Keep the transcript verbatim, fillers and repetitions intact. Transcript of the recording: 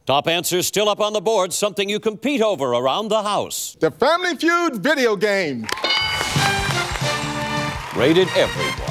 Top answers still up on the board, something you compete over around the house. The Family Feud video game. Rated everyone.